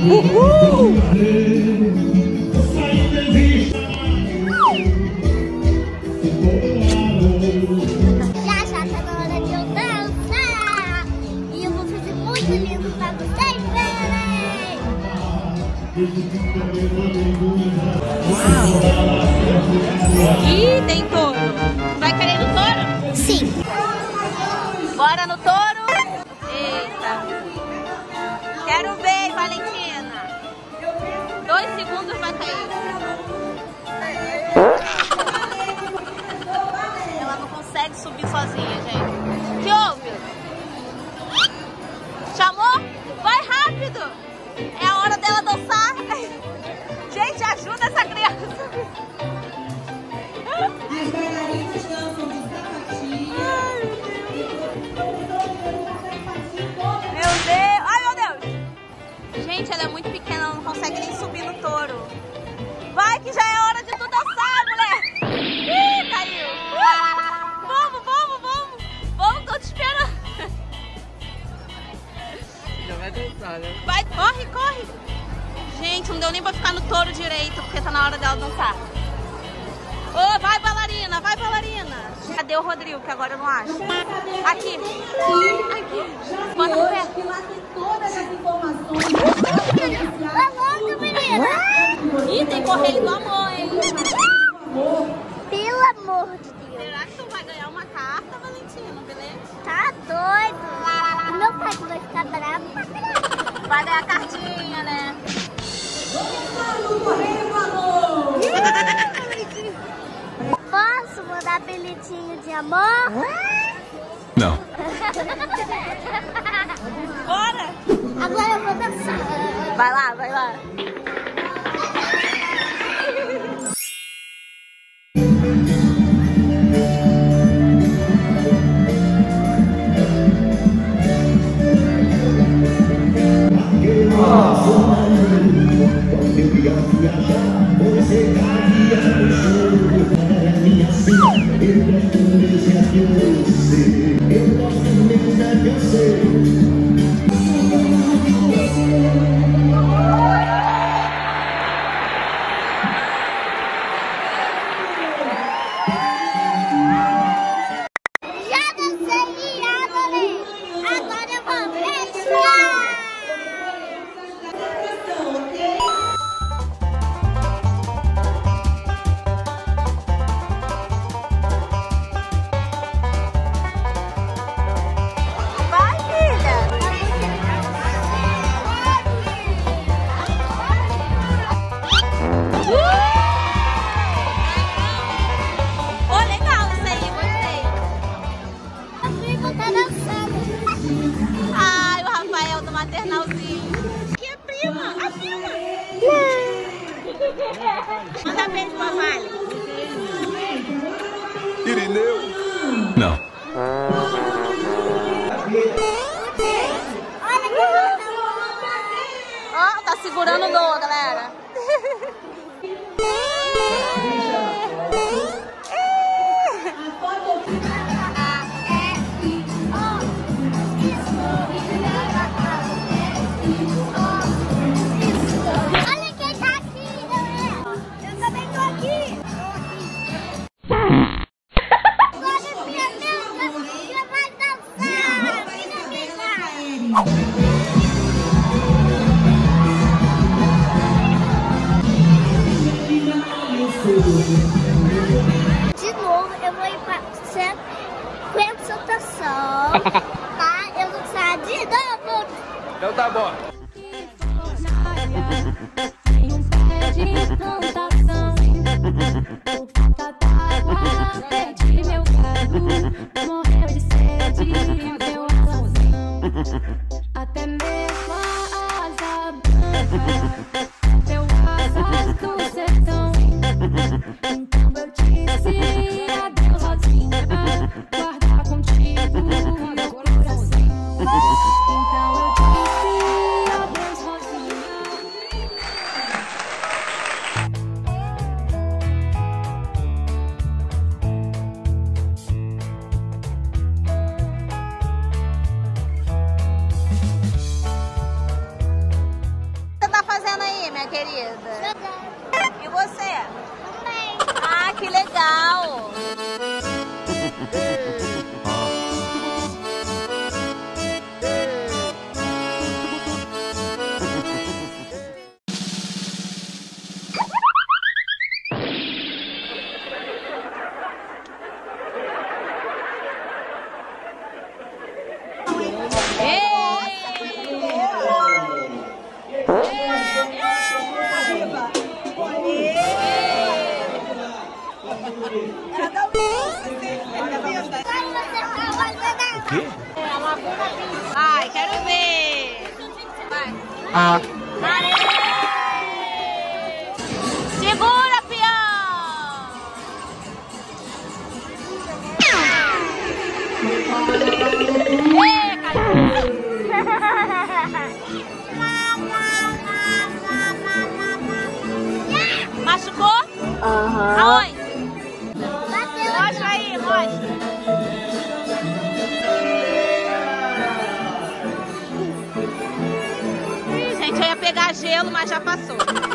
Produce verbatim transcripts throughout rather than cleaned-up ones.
Uhul! Já já tá na hora de eu dançar. E eu vou fazer muito lindo pra vocês verem. Ih, tem touro. Vai querer no touro? Sim. Bora no touro? Eita. Quero ver, Valentina. Dois segundos vai cair. Ela não consegue subir sozinha, gente. Que houve? Chamou? Vai rápido. É a hora dela dançar. Gente, ajuda essa criança. As bailarinas dançam de sapatinho. Meu Deus! Ai, meu Deus! Gente, ela é muito pequena, ela não consegue nem subir no touro. Vai que já é hora de tu dançar, mulher! Ih, caiu! Ah, vamos, vamos, vamos! Vamos, tô te esperando! Já vai dançar, né? Vai, corre, corre! Gente, não deu nem pra ficar no touro direito, porque tá na hora dela dançar. Ô, oh, vai, bailarina, vai, bailarina! Cadê o Rodrigo, que agora eu não acho? Aqui! Aqui! Bota no pé! Que lá tem todas as informações. Tá louca, menina? Ih, tem correio do amor, hein? Pelo amor de Deus. Será que tu vai ganhar uma carta, Valentina, beleza? Tá doido. E meu pai vai ficar bravo pra caramba. Vai ganhar cartinha, né? Posso mandar bilhetinho de amor? Não. Bora! Agora eu vou dançar. Vai lá, vai lá. Já dancei e adorei. Agora eu vou fechar. Vai, filha! Ô, legal isso aí, gostei. A prima tá dançando. Ai, o Rafael do maternalzinho. Que é a prima, a prima. Manda beijo pra Vale. Irineu? Não. Olha que bonita. Ó, tá segurando o dor, galera. Olha quem tá aqui, galera. Eu também tô aqui. Agora minha amiga já vai dançar. Minha amiga. De novo, eu vou ir pra concentração. Tá? Eu vou dançar de novo. Então tá bom. Tem um pé de plantação. O falta d'água pede meu carro. Morreu de sede, deu razão. Até mesmo a asa branca deu asas do sertão. Então eu disse adeus sozinha, guardar contigo meu coração. Então eu disse adeus sozinha. legal. Vai, quero ver. Vai. Ah. Segura, peão. Ê, caiu. Machucou? Aham. Aonde? Mostra aí, mostra. Ih, gente, eu ia pegar gelo, mas já passou.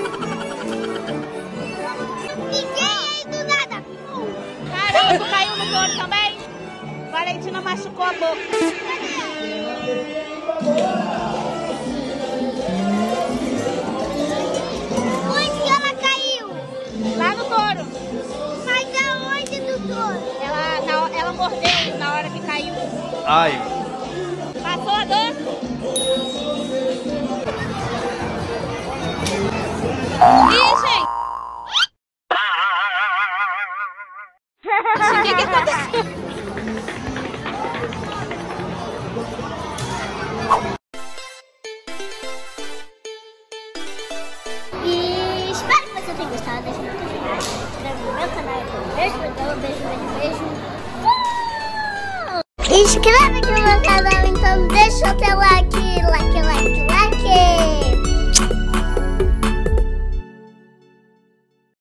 Ninguém aí do nada. Caramba, tu caiu no touro também? Valentina machucou a boca. Onde que ela caiu? Lá no touro. Mas aonde do touro? Ela, na, ela mordeu na hora que caiu. Ai. Passou a dor? Ih, gente! O que que aconteceu? E espero que você tenha gostado. Deixa muito like, se inscreve no meu canal. Beijo, beijo, beijo, beijo, beijo. Uh! Inscreve aqui no meu canal, então.